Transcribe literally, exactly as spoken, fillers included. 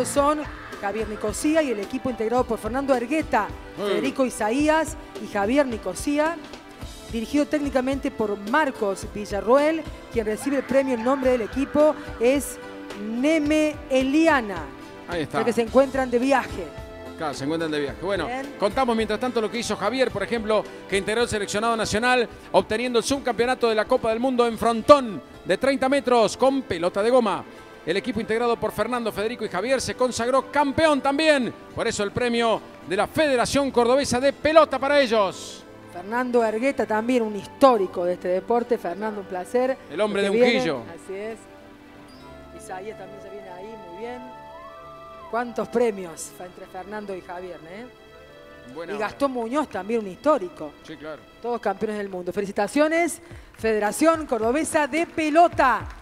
son Javier Nicosía y el equipo integrado por Fernando Ergueta, mm. Federico Isaías y Javier Nicosía. Dirigido técnicamente por Marcos Villarroel, quien recibe el premio en nombre del equipo es Neme Eliana. Ahí está. Ya que se encuentran de viaje. Claro, se encuentran de viaje. Bueno, Bien. Contamos mientras tanto lo que hizo Javier, por ejemplo, que integró el seleccionado nacional, obteniendo el subcampeonato de la Copa del Mundo en frontón de treinta metros con pelota de goma. El equipo integrado por Fernando, Federico y Javier se consagró campeón también. Por eso el premio de la Federación Cordobesa de Pelota para ellos. Fernando Ergueta también, un histórico de este deporte. Fernando, un placer. El hombre de Viene, Unquillo. así es. Isaías también se viene ahí, muy bien. ¿Cuántos premios entre Fernando y Javier? ¿eh? Buena Y Gastón hora. Muñoz también, un histórico. Sí, claro. Todos campeones del mundo. Felicitaciones, Federación Cordobesa de Pelota.